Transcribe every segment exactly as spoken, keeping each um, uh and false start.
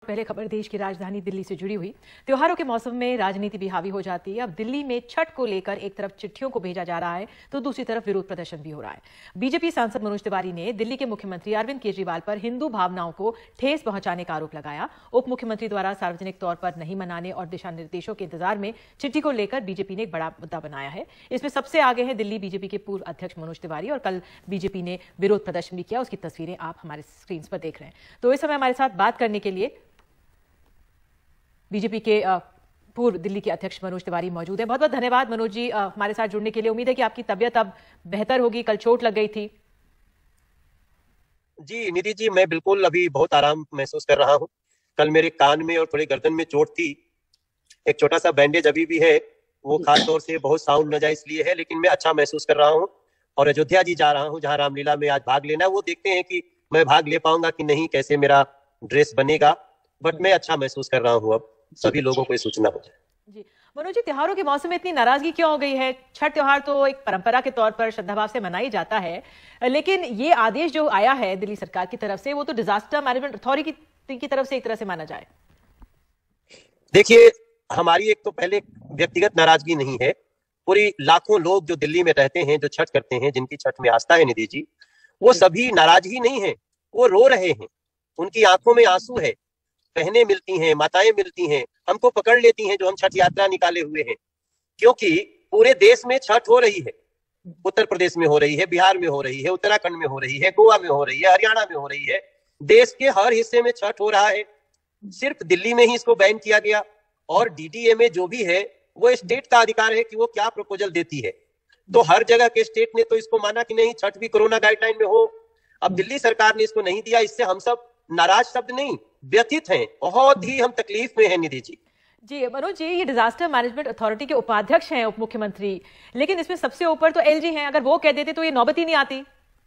पहले खबर देश की राजधानी दिल्ली से जुड़ी हुई। त्योहारों के मौसम में राजनीति भी हावी हो जाती है। अब दिल्ली में छठ को लेकर एक तरफ चिट्ठियों को भेजा जा रहा है तो दूसरी तरफ विरोध प्रदर्शन भी हो रहा है। बीजेपी सांसद मनोज तिवारी ने दिल्ली के मुख्यमंत्री अरविंद केजरीवाल पर हिंदू भावनाओं को ठेस पहुंचाने का आरोप लगाया। उप मुख्यमंत्री द्वारा सार्वजनिक तौर पर नहीं मनाने और दिशा निर्देशों के इंतजार में चिट्ठी को लेकर बीजेपी ने एक बड़ा मुद्दा बनाया है। इसमें सबसे आगे हैं दिल्ली बीजेपी के पूर्व अध्यक्ष मनोज तिवारी और कल बीजेपी ने विरोध प्रदर्शन भी किया। उसकी तस्वीरें आप हमारे स्क्रीन पर देख रहे हैं। तो इस समय हमारे साथ बात करने के लिए बीजेपी के पूर्व दिल्ली के अध्यक्ष मनोज तिवारी मौजूद हैं। बहुत बहुत धन्यवाद मनोज जी हमारे साथ जुड़ने के लिए। उम्मीद है कि आपकी तबीयत अब बेहतर होगी, कल चोट लग गई थी। जी निधि जी, मैं बिल्कुल अभी बहुत आराम महसूस कर रहा हूं। कल मेरे कान में और थोड़ी गर्दन में चोट थी। एक छोटा सा बैंडेज अभी भी है, वो खास तौर से बहुत साउंड न जाए इसलिए है, लेकिन मैं अच्छा महसूस कर रहा हूं। और अयोध्या जी जा रहा हूं जहां रामलीला में आज भाग लेना, वो देखते हैं कि मैं भाग ले पाऊंगा कि नहीं, कैसे मेरा ड्रेस बनेगा, बट मैं अच्छा महसूस कर रहा हूं। अब सभी लोगों को ये सूचना हो जाए। जी मनोज जी, त्योहारों के मौसम में इतनी नाराजगी क्यों हो गई है? छठ त्योहार तो एक परंपरा के तौर पर श्रद्धाभाव से मनाई जाता है, लेकिन ये आदेश जो आया है दिल्ली सरकार की तरफ से वो तो डिजास्टर मैनेजमेंट अथॉरिटी की तरफ से एक तरह से माना जाए। देखिए, हमारी एक तो पहले व्यक्तिगत नाराजगी नहीं है, पूरी लाखों लोग जो दिल्ली में रहते हैं, जो छठ करते हैं, जिनकी छठ में आस्था है निधि जी, वो सभी नाराज ही नहीं है, वो रो रहे हैं। उनकी आंखों में आंसू है। बहनें मिलती हैं, माताएं मिलती हैं, हमको पकड़ लेती हैं जो हम छठ यात्रा निकाले हुए हैं, क्योंकि पूरे देश में छठ हो रही है। उत्तर प्रदेश में हो रही है, बिहार में हो रही है, उत्तराखंड में हो रही है, गोवा में हो रही है, हरियाणा में हो रही है। देश के हर हिस्से में छठ हो रहा है। सिर्फ दिल्ली में ही इसको बैन किया गया। और डीडीए में जो भी है वो स्टेट का अधिकार है कि वो क्या प्रपोजल देती है। तो हर जगह के स्टेट ने तो इसको माना कि नहीं, छठ भी कोरोना गाइडलाइन में हो। अब दिल्ली सरकार ने इसको नहीं दिया, इससे हम सब नाराज शब्द नहीं, व्यथित हैं, बहुत ही हम तकलीफ में हैं निधि जी। जी मनोज जी, ये डिजास्टर मैनेजमेंट अथॉरिटी के उपाध्यक्ष हैं उप मुख्यमंत्री, लेकिन इसमें सबसे ऊपर तो एलजी हैं। अगर वो कह देते तो ये नौबत ही नहीं आती।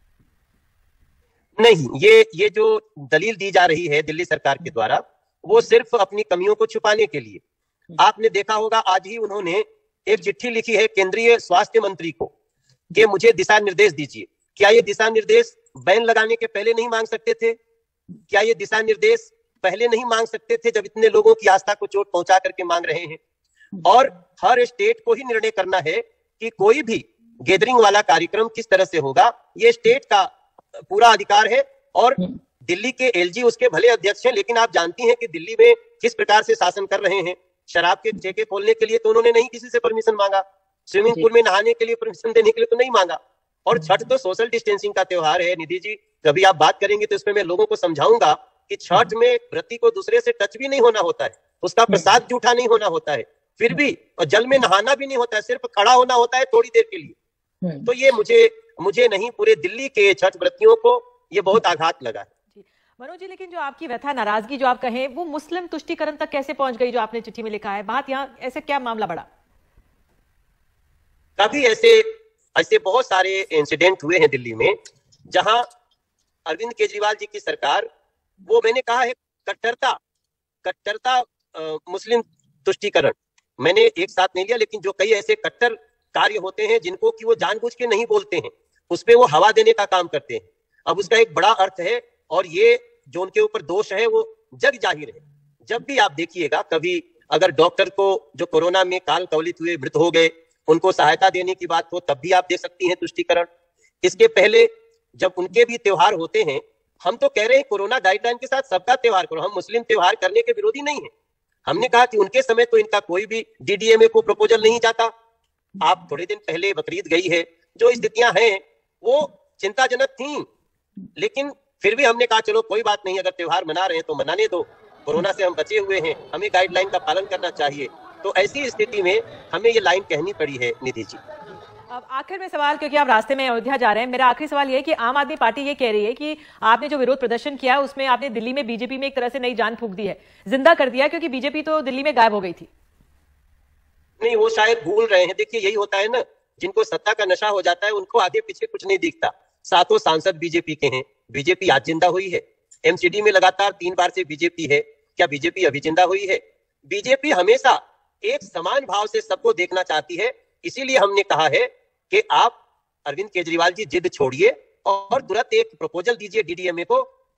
नहीं, ये ये जो दलील दी जा रही है दिल्ली सरकार के द्वारा, वो सिर्फ अपनी कमियों को छुपाने के लिए। आपने देखा होगा आज ही उन्होंने एक चिट्ठी लिखी है केंद्रीय स्वास्थ्य मंत्री को कि मुझे दिशा निर्देश दीजिए। क्या ये दिशा निर्देश बैन लगाने के पहले नहीं मांग सकते थे? क्या ये दिशा निर्देश पहले नहीं मांग सकते थे जब इतने लोगों की आस्था को चोट पहुंचा करके मांग रहे हैं? और हर स्टेट को ही निर्णय करना है कि कोई भी गैदरिंग वाला कार्यक्रम किस तरह से होगा, ये स्टेट का पूरा अधिकार है। और दिल्ली के एलजी उसके भले अध्यक्ष हैं, लेकिन आप जानती हैं कि दिल्ली में किस प्रकार से शासन कर रहे हैं। शराब के ठेके खोलने के लिए तो उन्होंने नहीं किसी से परमिशन मांगा, स्विमिंग पूल में नहाने के लिए परमिशन देने के लिए तो नहीं मांगा। और छठ तो सोशल डिस्टेंसिंग का त्योहार है निधि जी। कभी आप बात करेंगे तो इसमें मैं लोगों को समझाऊंगा कि छठ में व्रती को दूसरे से टच भी नहीं होना होता है, उसका प्रसाद जूठा नहीं होना होता है, फिर भी और जल में नहाना भी नहीं होता है, सिर्फ खड़ा होना होता है थोड़ी देर के लिए। तो ये मुझे मुझे नहीं, पूरे दिल्ली के छठ व्रतियों को ये बहुत आघात लगा है। मनोज जी, लेकिन जो आपकी व्यथा, नाराजगी जो आप कहें, वो मुस्लिम तुष्टीकरण तक कैसे पहुंच गई जो आपने चिट्ठी में लिखा है? बात यहाँ ऐसे क्या मामला बढ़ा? काफी ऐसे ऐसे बहुत सारे इंसिडेंट हुए हैं दिल्ली में जहां अरविंद केजरीवाल जी की सरकार, वो मैंने कहा है कट्टरता कट्टरता मुस्लिम तुष्टीकरण मैंने एक साथ नहीं लिया, लेकिन जो कई ऐसे कट्टर कार्य होते हैं जिनको कि वो जानबूझ के नहीं बोलते हैं, उसपे वो हवा देने का काम करते हैं। अब उसका एक बड़ा अर्थ है और ये जो उनके ऊपर दोष है वो जग जाहिर है। जब भी आप देखिएगा, कभी अगर डॉक्टर को जो कोरोना में काल कवलित हुए मृत हो गए, उनको सहायता देने की बात हो, तब भी आप देख सकती हैं तुष्टीकरण। इसके पहले जब उनके भी त्योहार होते हैं, हम तो कह रहे हैं कोरोना गाइडलाइन के साथ सबका त्योहार करो, हम मुस्लिम त्योहार करने के विरोधी नहीं है। हमने कहा कि उनके समय तो इनका कोई भी डीडीएमए को प्रपोजल नहीं जाता। आप थोड़े दिन पहले बकरीद गई है, जो स्थितियां हैं वो चिंताजनक थी, लेकिन फिर भी हमने कहा चलो कोई बात नहीं, अगर त्योहार मना रहे हैं तो मनाने दो, कोरोना से हम बचे हुए हैं, हमें गाइडलाइन का पालन करना चाहिए। तो ऐसी स्थिति में हमें ये लाइन कहनी पड़ी है निधि जी। अब आखिर में सवाल, क्योंकि आप रास्ते में अयोध्या जा रहे हैं, मेरा आखिरी सवाल ये है कि आम आदमी पार्टी ये कह रही है कि आपने जो विरोध प्रदर्शन किया उसमें आपने दिल्ली में बीजेपी में एक तरह से नई जान फूंक दी है, जिंदा कर दिया, क्योंकि बीजेपी तो दिल्ली में गायब हो गई थी। नहीं, वो शायद भूल रहे हैं। देखिए, यही होता है ना, जिनको सत्ता का नशा हो जाता है उनको आगे पीछे कुछ नहीं दिखता। सातों सांसद बीजेपी के हैं, बीजेपी आज जिंदा हुई है। एमसीडी में लगातार तीन बार से बीजेपी है, क्या बीजेपी अभी जिंदा हुई है? बीजेपी हमेशा एक समान भाव से सबको देखना चाहती है। इसीलिए हमने कहा है कि आप अरविंद केजरीवाल जी जिद छोड़िए और तुरंत एक प्रपोजल दीजिए डीडीएमए को,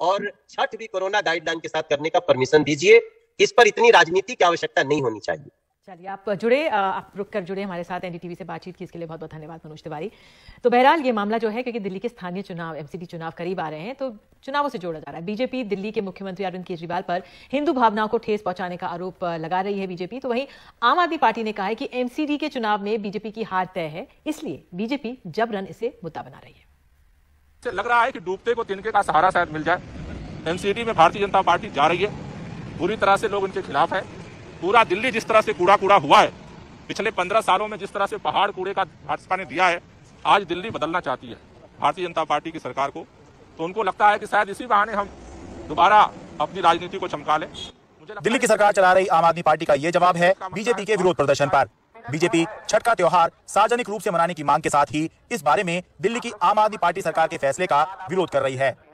और छठ भी कोरोना गाइडलाइन के साथ करने का परमिशन दीजिए। इस पर इतनी राजनीति की आवश्यकता नहीं होनी चाहिए। चलिए, आप जुड़े, आप रुक कर जुड़े हमारे साथ एनडीटीवी से बातचीत की, इसके लिए बहुत बहुत धन्यवाद मनोज तिवारी। तो बहरहाल ये मामला जो है, क्योंकि दिल्ली के स्थानीय चुनाव, एमसीडी चुनाव करीब आ रहे हैं, तो चुनावों से जोड़ा जा रहा है। बीजेपी दिल्ली के मुख्यमंत्री अरविंद केजरीवाल पर हिंदू भावनाओं को ठेस पहुंचाने का आरोप लगा रही है बीजेपी। तो वहीं आम आदमी पार्टी ने कहा है कि एमसीडी के चुनाव में बीजेपी की हार तय है, इसलिए बीजेपी जबरन इसे मुद्दा बना रही है। लग रहा है कि डूबते को तिनके का सहारा शायद मिल जाए। एमसीडी में भारतीय जनता पार्टी जा रही है, पूरी तरह से लोग उनके खिलाफ है। पूरा दिल्ली जिस तरह से कूड़ा कूड़ा हुआ है, पिछले पंद्रह सालों में जिस तरह से पहाड़ कूड़े का भाजपा ने दिया है, आज दिल्ली बदलना चाहती है भारतीय जनता पार्टी की सरकार को। तो उनको लगता है कि शायद इसी बहाने हम दोबारा अपनी राजनीति को चमका लें। दिल्ली की सरकार चला रही आम आदमी पार्टी का ये जवाब है बीजेपी के विरोध प्रदर्शन पर। बीजेपी छठ का त्योहार सार्वजनिक रूप से मनाने की मांग के साथ ही इस बारे में दिल्ली की आम आदमी पार्टी सरकार के फैसले का विरोध कर रही है।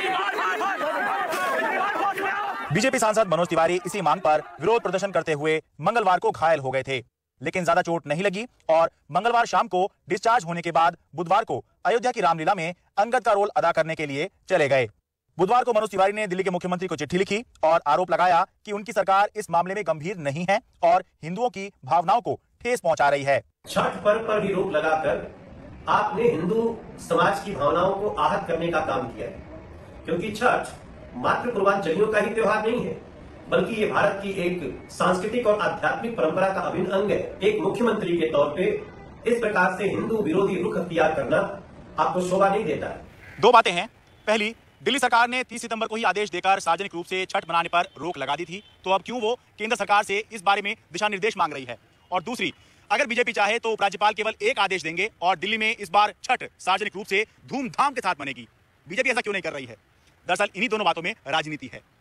बीजेपी सांसद मनोज तिवारी इसी मांग पर विरोध प्रदर्शन करते हुए मंगलवार को घायल हो गए थे, लेकिन ज्यादा चोट नहीं लगी और मंगलवार शाम को डिस्चार्ज होने के बाद बुधवार को अयोध्या की रामलीला में अंगद का रोल अदा करने के लिए चले गए। बुधवार को मनोज तिवारी ने दिल्ली के मुख्यमंत्री को चिट्ठी लिखी और आरोप लगाया कि उनकी सरकार इस मामले में गंभीर नहीं है और हिंदुओं की भावनाओं को ठेस पहुंचा रही है। छठ पर्व पर भी रोक लगाकर आपने हिंदू समाज की भावनाओं को आहत करने का काम किया है, क्योंकि छठ मात्र पूर्वांचलियों का ही त्योहार नहीं है, बल्कि ये भारत की एक सांस्कृतिक और आध्यात्मिक परंपरा का अभिन्न अंग है। एक मुख्यमंत्री के तौर पे इस प्रकार से हिंदू विरोधी रुख अख्तियार करना आपको शोभा नहीं देता है। दो बातें हैं। पहली, दिल्ली सरकार ने तीस सितंबर को ही आदेश देकर सार्वजनिक रूप से छठ मनाने पर रोक लगा दी थी, तो अब क्यों वो केंद्र सरकार से इस बारे में दिशा निर्देश मांग रही है। और दूसरी, अगर बीजेपी चाहे तो राज्यपाल केवल एक आदेश देंगे और दिल्ली में इस बार छठ सार्वजनिक रूप से धूमधाम के साथ मनेगी। बीजेपी ऐसा क्यों नहीं कर रही है? दरअसल इन्हीं दोनों बातों में राजनीति है।